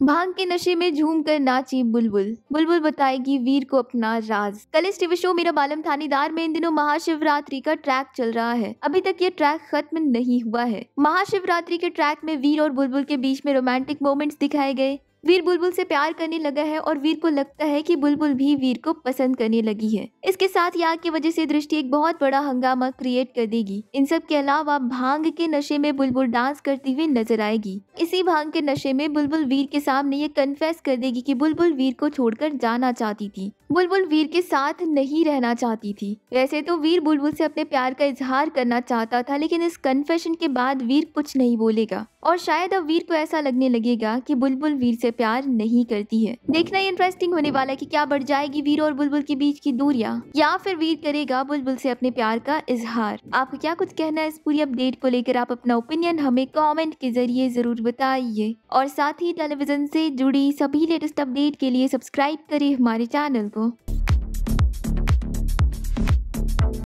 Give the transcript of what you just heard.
भांग के नशे में झूम कर नाची बुलबुल, बुलबुल बताएगी वीर को अपना राज। कलिस टीवी शो मेरा बालम थानेदार में इन दिनों महाशिवरात्रि का ट्रैक चल रहा है। अभी तक ये ट्रैक खत्म नहीं हुआ है। महाशिवरात्रि के ट्रैक में वीर और बुलबुल के बीच में रोमांटिक मोमेंट्स दिखाए गए। वीर बुलबुल से प्यार करने लगा है और वीर को लगता है कि बुलबुल भी वीर को पसंद करने लगी है। इसके साथ ही आग की वजह से दृष्टि एक बहुत बड़ा हंगामा क्रिएट कर देगी। इन सब के अलावा भांग के नशे में बुलबुल डांस करती हुई नजर आएगी। इसी भांग के नशे में बुलबुल वीर के सामने ये कन्फेस कर देगी कि बुलबुल वीर को छोड़कर जाना चाहती थी। बुलबुल वीर के साथ नहीं रहना चाहती थी। वैसे तो वीर बुलबुल से अपने प्यार का इजहार करना चाहता था, लेकिन इस कन्फेशन के बाद वीर कुछ नहीं बोलेगा और शायद अब वीर को ऐसा लगने लगेगा कि बुलबुल वीर से प्यार नहीं करती है। देखना इंटरेस्टिंग होने वाला है कि क्या बढ़ जाएगी वीर और बुलबुल के बीच की दूरियां, या फिर वीर करेगा बुलबुल से अपने प्यार का इजहार। आपको क्या कुछ कहना है इस पूरी अपडेट को लेकर? आप अपना ओपिनियन हमें कमेंट के जरिए जरूर बताइए और साथ ही टेलीविजन से जुड़ी सभी लेटेस्ट अपडेट के लिए सब्सक्राइब करें हमारे चैनल को।